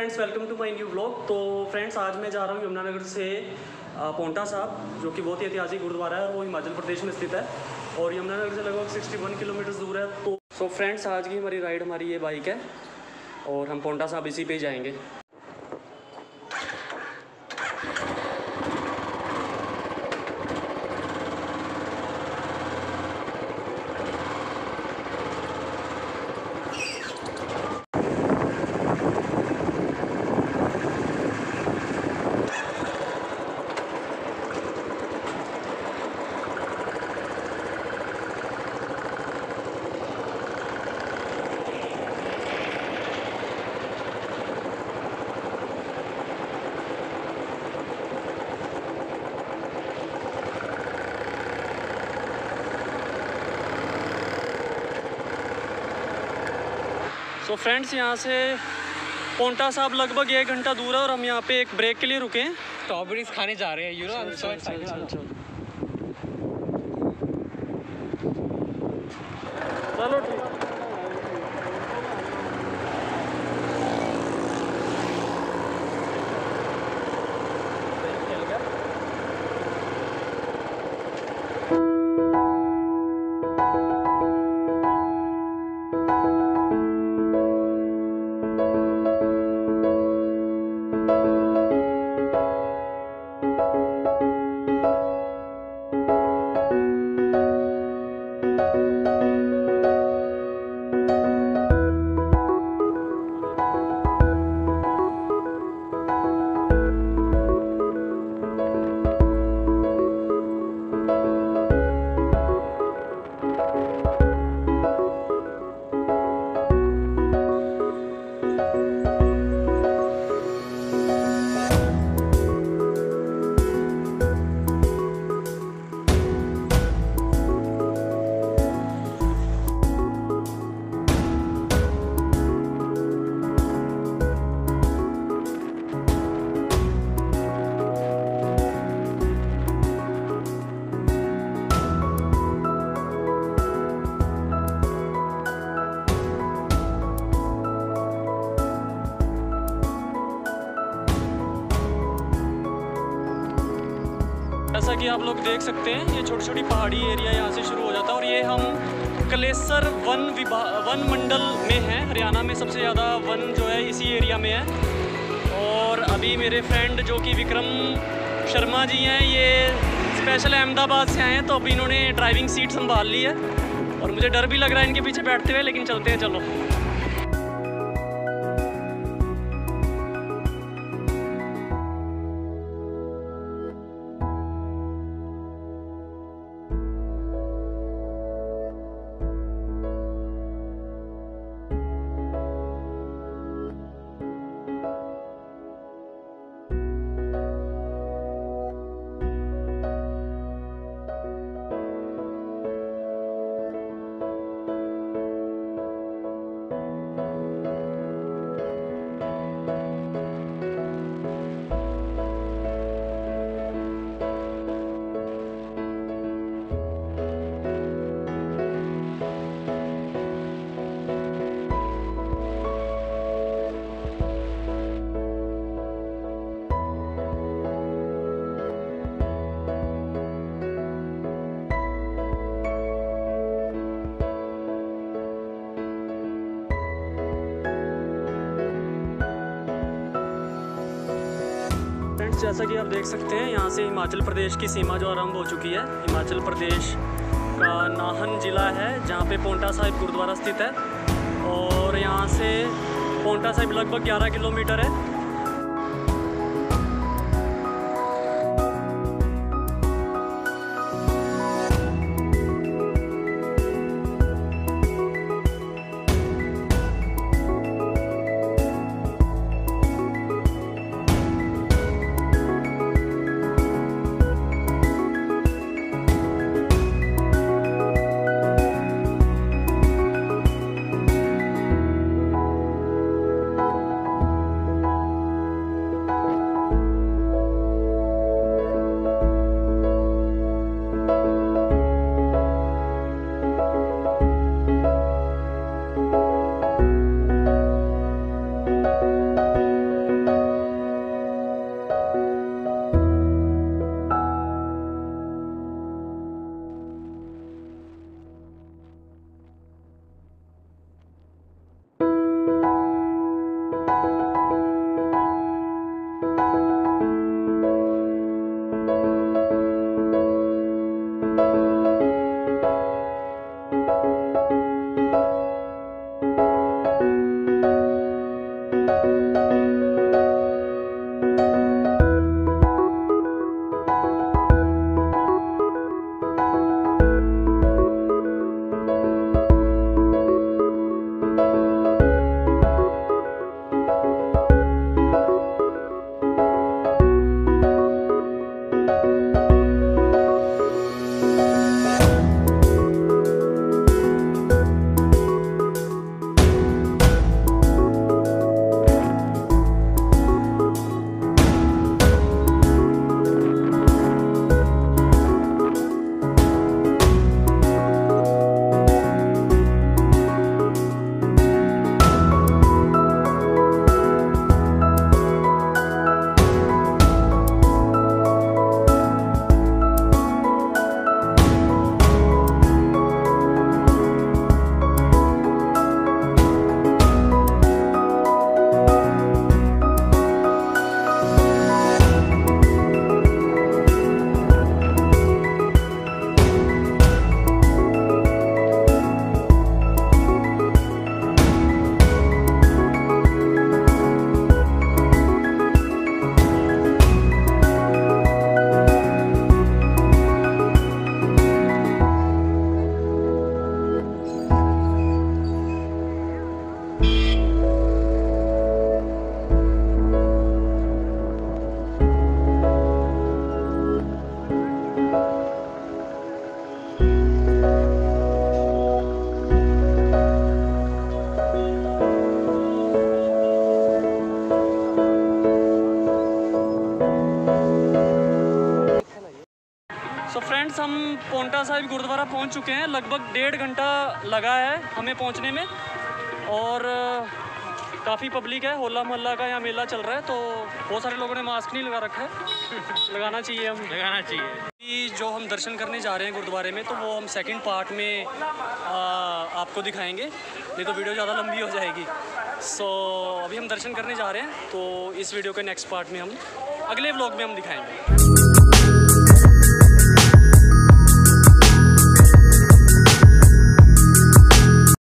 Friends, welcome to my new vlog. तो friends, आज मैं जा रहा हूँ यमुनानगर से पाओंटा साहब, जो कि बहुत ही ऐतिहासिक गुरुद्वारा है और वो हिमाचल प्रदेश में स्थित है और यमुनानगर से लगभग 61 किलोमीटर दूर है। तो फ्रेंड्स, आज की हमारी राइड हमारी ये बाइक है और हम पाओंटा साहब इसी पे जाएंगे। तो फ्रेंड्स, यहाँ से पाओंटा साहब लगभग 1 घंटा दूर है और हम यहाँ पे एक ब्रेक के लिए रुके हैं। स्ट्रॉबेरीज खाने जा रहे हैं। चलो ठीक है। जैसा कि आप लोग देख सकते हैं, ये छोटी छोटी पहाड़ी एरिया यहाँ से शुरू हो जाता है और ये हम कलेसर वन मंडल में हैं। हरियाणा में सबसे ज़्यादा वन जो है इसी एरिया में है। और अभी मेरे फ्रेंड जो कि विक्रम शर्मा जी हैं, ये स्पेशल अहमदाबाद से आए हैं, तो अभी इन्होंने ड्राइविंग सीट संभाल ली है और मुझे डर भी लग रहा है इनके पीछे बैठते हुए, लेकिन चलते हैं। चलो। जैसा कि आप देख सकते हैं, यहाँ से हिमाचल प्रदेश की सीमा जो आरंभ हो चुकी है। हिमाचल प्रदेश का नाहन ज़िला है जहाँ पे पाओंटा साहिब गुरुद्वारा स्थित है और यहाँ से पाओंटा साहिब लगभग 11 किलोमीटर है। फ्रेंड्स, हम पाओंटा साहिब गुरुद्वारा पहुंच चुके हैं। लगभग 1.5 घंटा लगा है हमें पहुंचने में और काफ़ी पब्लिक है। होला मोहल्ला का यहाँ मेला चल रहा है, तो बहुत सारे लोगों ने मास्क नहीं लगा रखा है। लगाना चाहिए, हम लगाना चाहिए। जो हम दर्शन करने जा रहे हैं गुरुद्वारे में, तो वो हम सेकंड पार्ट में आपको दिखाएंगे, नहीं तो वीडियो ज़्यादा लंबी हो जाएगी। सो अभी हम दर्शन करने जा रहे हैं, तो इस वीडियो के नेक्स्ट पार्ट में हम अगले व्लॉग में हम दिखाएंगे।